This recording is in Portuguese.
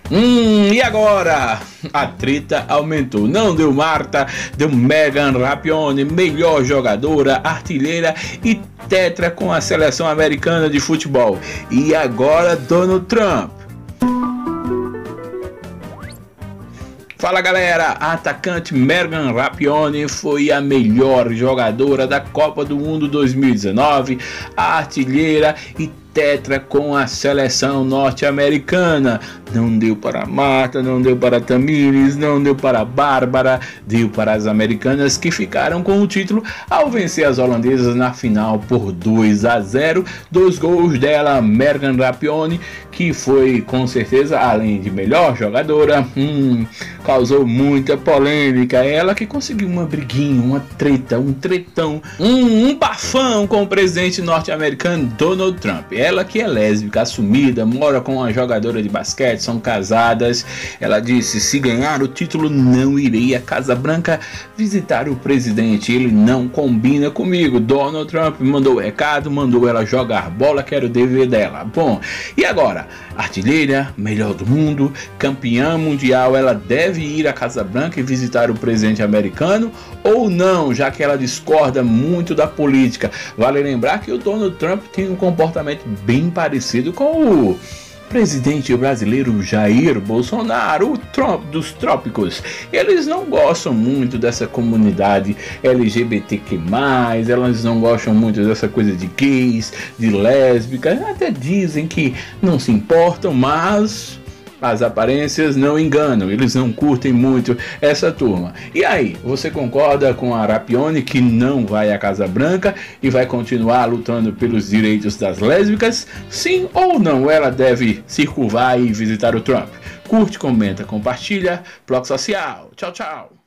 E agora? A treta aumentou. Não deu Marta, deu Megan Rapinoe, melhor jogadora, artilheira e tetra com a seleção americana de futebol. E agora Donald Trump. Fala galera, a atacante Megan Rapinoe foi a melhor jogadora da Copa do Mundo 2019, a artilheira e tetra com a seleção norte-americana. Não deu para Marta, não deu para Tamires, não deu para Bárbara, deu para as americanas que ficaram com o título ao vencer as holandesas na final por 2-0. 2 gols dela, Megan Rapinoe, que foi com certeza, além de melhor jogadora, causou muita polêmica. Ela que conseguiu uma briguinha, uma treta, um tretão, um bafão com o presidente norte-americano Donald Trump. Ela que é lésbica, assumida, mora com uma jogadora de basquete, são casadas. Ela disse: se ganhar o título, não irei à Casa Branca visitar o presidente, ele não combina comigo. Donald Trump mandou o recado, mandou ela jogar bola, quero o dever dela. Bom, e agora? Artilheira, melhor do mundo, campeã mundial, ela deve ir à Casa Branca e visitar o presidente americano ou não, já que ela discorda muito da política? Vale lembrar que o Donald Trump tem um comportamento bem parecido com o presidente brasileiro Jair Bolsonaro, o Trump dos trópicos. Eles não gostam muito dessa comunidade LGBTQ+, elas não gostam muito dessa coisa de gays, de lésbicas, até dizem que não se importam, mas as aparências não enganam, eles não curtem muito essa turma. E aí, você concorda com a Rapinoe que não vai à Casa Branca e vai continuar lutando pelos direitos das lésbicas? Sim ou não, ela deve se curvar e visitar o Trump? Curte, comenta, compartilha. Bloco Social. Tchau, tchau.